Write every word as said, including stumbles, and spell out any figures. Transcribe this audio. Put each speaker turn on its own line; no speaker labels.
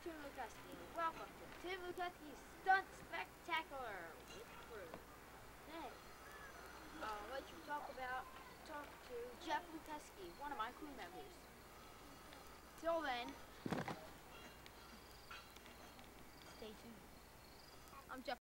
Tim Lukeski, and welcome to Tim Lukeski's Stunt Spectacular with crew. Today, I'll let you talk about talk to Jeff Lukeski, one of my crew members. Till then, stay tuned. I'm Jeff.